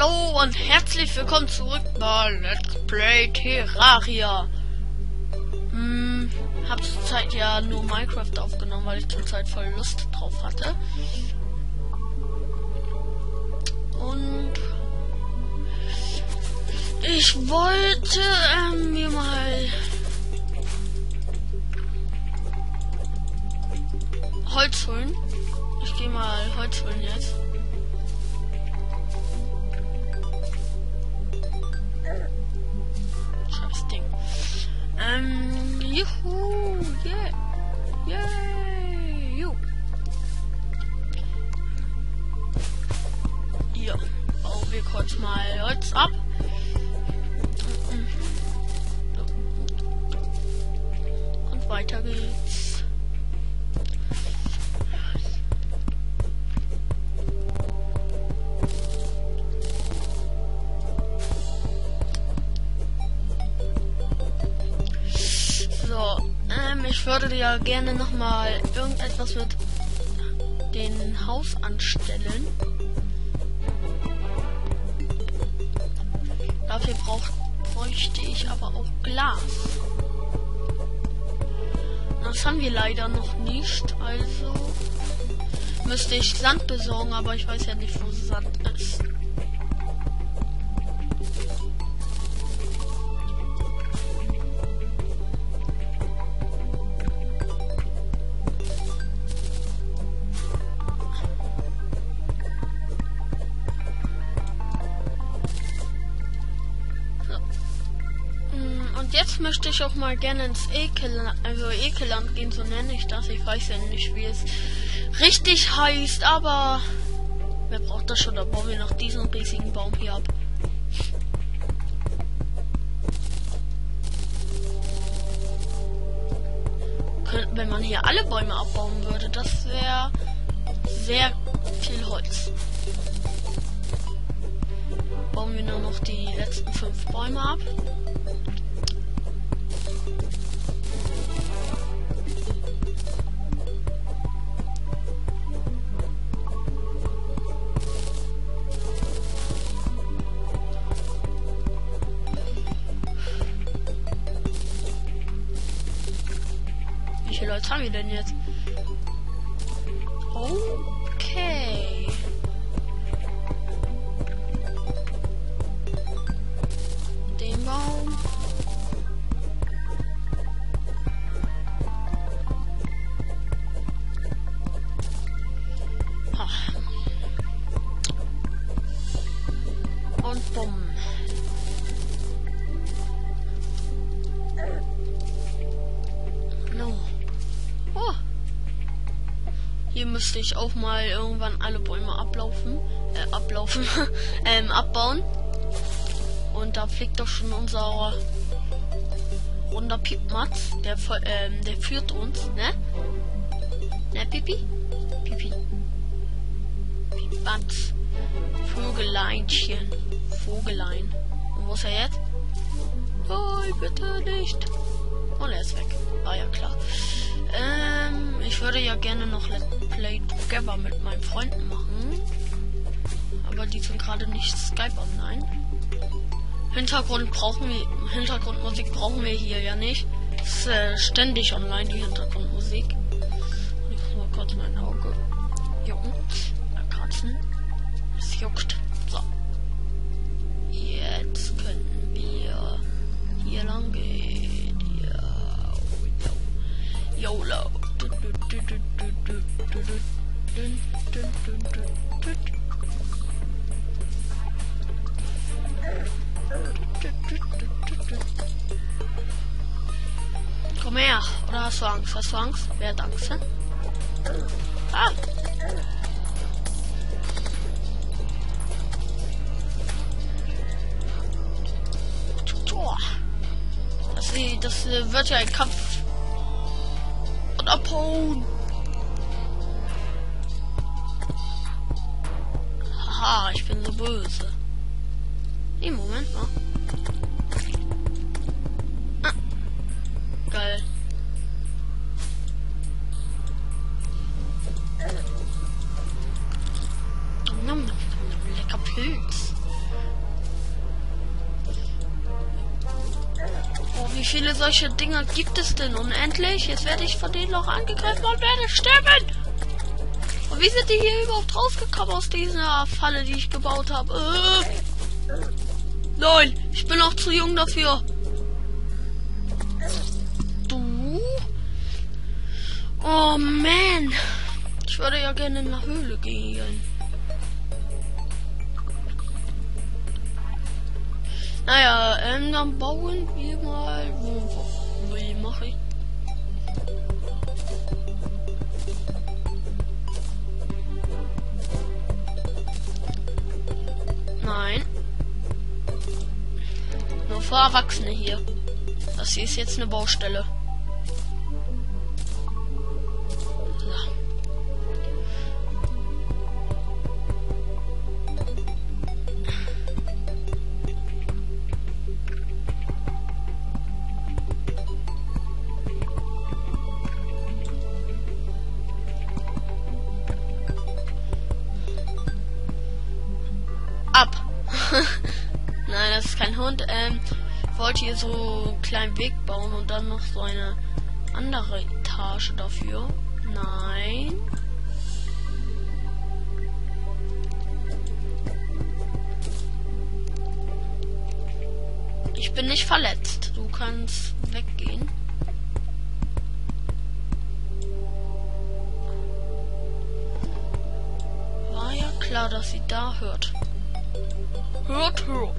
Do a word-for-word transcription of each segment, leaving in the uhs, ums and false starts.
Hallo und herzlich willkommen zurück bei Let's Play Terraria. Hm, hab zurzeit ja nur Minecraft aufgenommen, weil ich zurzeit voll Lust drauf hatte. Und ich wollte ähm, mir mal Holz holen. Ich gehe mal Holz holen jetzt. Scheiß Ding. Ähm, juhu, yeah, yeah, juhu. Ja, bauen wir kurz mal Holz ab. Und weiter geht's. Ich würde ja gerne nochmal irgendetwas mit dem Haus anstellen. Dafür brauch, bräuchte ich aber auch Glas. Das haben wir leider noch nicht, also müsste ich Sand besorgen, aber ich weiß ja nicht, wo Sand ist. Jetzt möchte ich auch mal gerne ins Ekelland, also Ekelland gehen, so nenne ich das. Ich weiß ja nicht, wie es richtig heißt, aber wer braucht das schon? Da bauen wir noch diesen riesigen Baum hier ab. Wenn man hier alle Bäume abbauen würde, das wäre sehr viel Holz. Bauen wir nur noch die letzten fünf Bäume ab. Wie viele Leute haben wir denn jetzt? Okay. Den Baum. Ha. Und bumm. Hier müsste ich auch mal irgendwann alle Bäume ablaufen, äh, ablaufen, ähm, abbauen. Und da fliegt doch schon unser runder Piepmatz, der, ähm, der führt uns, ne? Ne, Pipi? Pipi. Piepmatz. Vögeleinchen. Vogelein. Und wo ist er jetzt? Nein, bitte nicht. Und er ist weg. War ja klar. Ähm, ich würde ja gerne noch Let's Play Together mit meinen Freunden machen. Aber die sind gerade nicht Skype online. Hintergrund brauchen wir, Hintergrundmusik brauchen wir hier ja nicht. Ist äh, ständig online, die Hintergrundmusik. Ich muss mal kurz mein Auge jucken. Äh, kratzen. Es juckt. So. Jetzt können wir hier lang gehen. YOLO. Komm her. Oder hast du Angst? Hast du Angst? Wer hat Angst? Hä? Ah. Das, das wird ja ein Kampf. Und abhauen. Haha, ich bin so böse. Nee, Moment mal. Ah. Geil. Lecker Pilz. viele solche Dinger gibt es denn unendlich? Jetzt werde ich von denen noch angegriffen und werde sterben. Und wie sind die hier überhaupt rausgekommen aus dieser Falle, die ich gebaut habe? Äh. Nein, ich bin auch zu jung dafür. Du? Oh man. Ich würde ja gerne in eine Höhle gehen. Naja, ähm, dann bauen wir mal... Wo, wo, wie mache ich? Nein. Nur für Erwachsene hier. Das hier ist jetzt eine Baustelle. So. Ab. Nein, das ist kein Hund. Ähm, ich wollte hier so einen kleinen Weg bauen und dann noch so eine andere Etage dafür. Nein. Ich bin nicht verletzt. Du kannst weggehen. War ja klar, dass sie da hört. Hört, hört.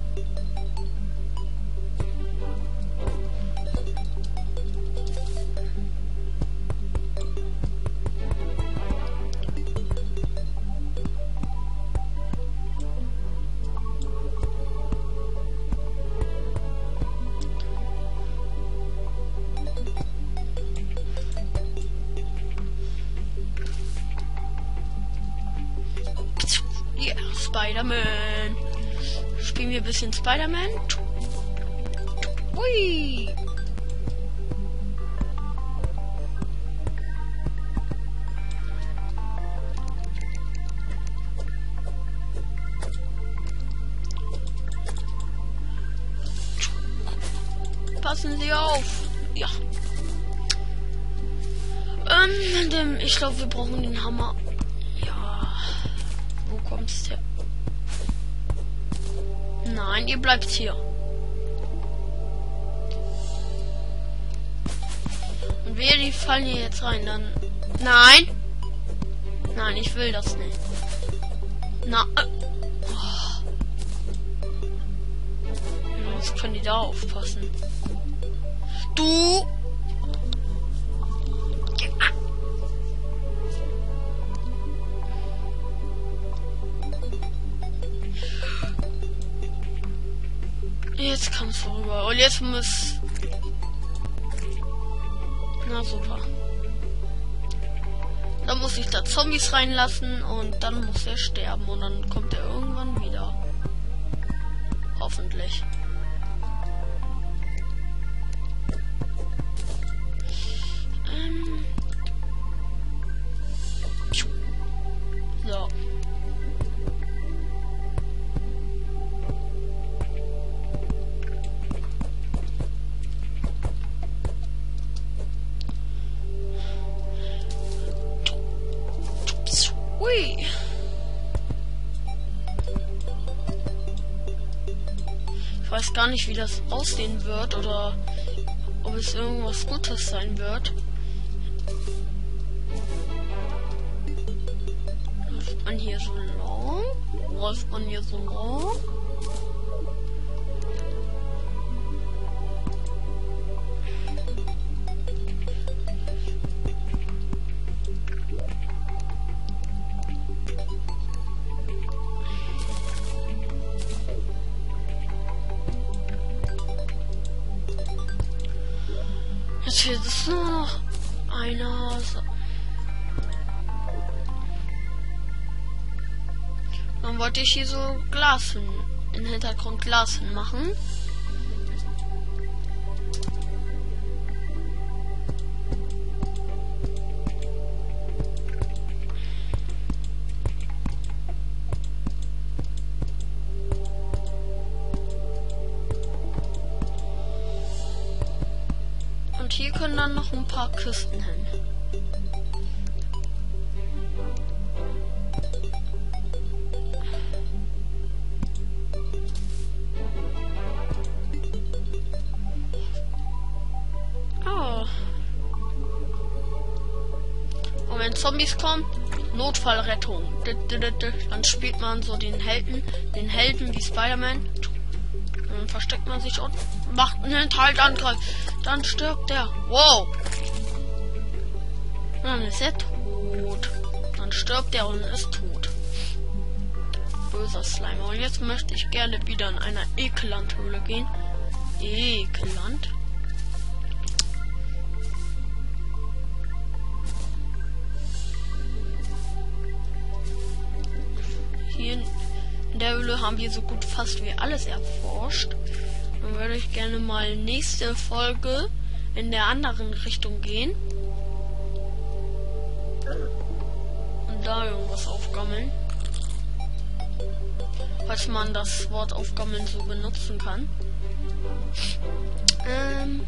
Yeah, Spider-Man. Spielen wir ein bisschen Spider-Man. Hui. Passen Sie auf. Ja. Ähm, ich glaube, wir brauchen den Hammer. Ja. Wo kommt's her? Nein, ihr bleibt hier. Und wir, die fallen hier jetzt rein, dann... Nein! Nein, ich will das nicht. Na... Äh. Oh. Jetzt können die da aufpassen. Du... Jetzt kommst du rüber. Und jetzt muss... Na super. Dann muss ich da Zombies reinlassen und dann muss er sterben. Und dann kommt er irgendwann wieder. Hoffentlich. Ähm. So. Hui. Ich weiß gar nicht, wie das aussehen wird oder ob es irgendwas Gutes sein wird. Läuft man hier so lang? Läuft man hier so lang? Jetzt fehlt es nur noch einer. So. Dann wollte ich hier so Glas hin, im Hintergrund Glas hinmachen. können dann noch ein paar Kisten hin. Oh. Und wenn Zombies kommen, Notfallrettung. Dann spielt man so den Helden, den Helden wie Spider-Man. Dann versteckt man sich und macht einen Hinterhaltangriff. Dann stirbt er. Wow. Dann ist er tot. Dann stirbt er und ist tot. Böser Slime. Und jetzt möchte ich gerne wieder in einer Ekeland-Höhle gehen. Ekeland. Hier in der Höhle haben wir so gut fast wie alles erforscht. Dann würde ich gerne mal nächste Folge in der anderen Richtung gehen. Und da irgendwas aufgammeln. Falls man das Wort aufgammeln so benutzen kann. Ähm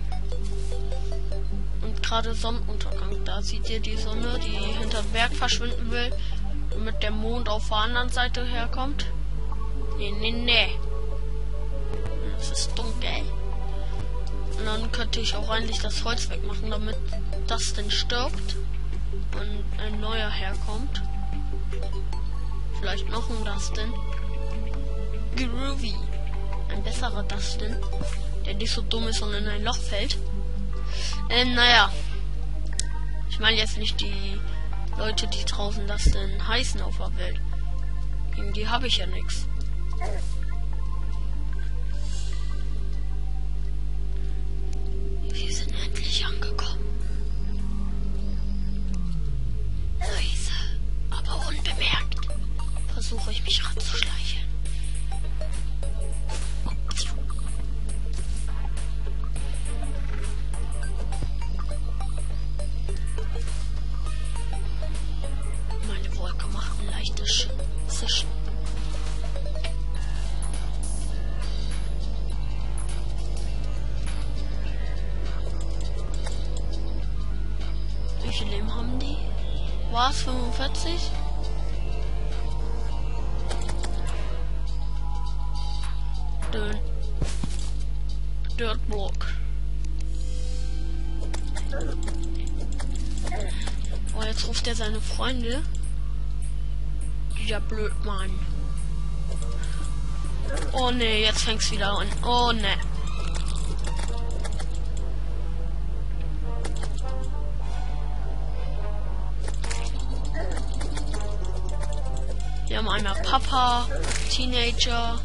und gerade Sonnenuntergang. Da seht ihr die Sonne, die hinter dem Berg verschwinden will. Damit der Mond auf der anderen Seite herkommt. Nee, nee, nee. Es ist dunkel. Und dann könnte ich auch eigentlich das Holz wegmachen, damit das denn stirbt. Und ein neuer herkommt. Vielleicht noch ein Dustin. Groovy. Ein besserer Dustin. Der nicht so dumm ist und in ein Loch fällt. Ähm, naja. Ich meine jetzt nicht die Leute, die draußen das denn heißen auf der Welt. Gegen die habe ich ja nichts. Wir sind endlich angekommen. Leise, aber unbemerkt. Versuche ich mich ranzuschleichen. Zischen. Wie viel Leben haben die? War es fünfundvierzig? Dön. Dirtblock. Oh, jetzt ruft er seine Freunde. Ja, blöd, Mann. Oh ne, jetzt fängt's wieder an. Oh ne. Wir haben einmal Papa, Teenager.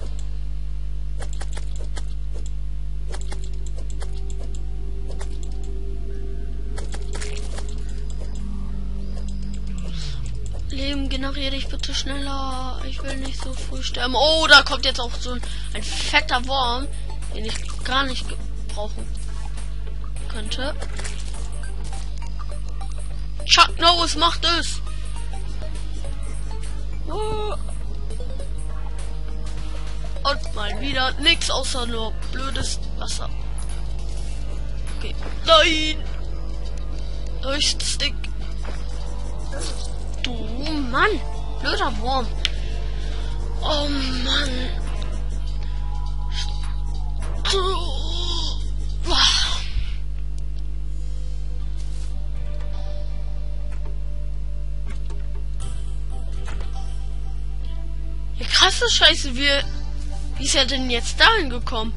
Leben, generiere dich bitte schneller. Ich will nicht so früh sterben. Oh, da kommt jetzt auch so ein, ein fetter Wurm, den ich gar nicht gebrauchen könnte. Chuck Norris macht es. Oh. Und mal wieder nichts außer nur blödes Wasser. Okay. Nein! Leuchtstick. Du Mann! Blöder Wurm. Oh Mann. Ja, krasse Scheiße, wie, wie ist er denn jetzt dahin gekommen?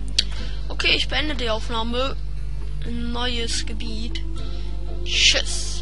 Okay, ich beende die Aufnahme. Ein neues Gebiet. Tschüss.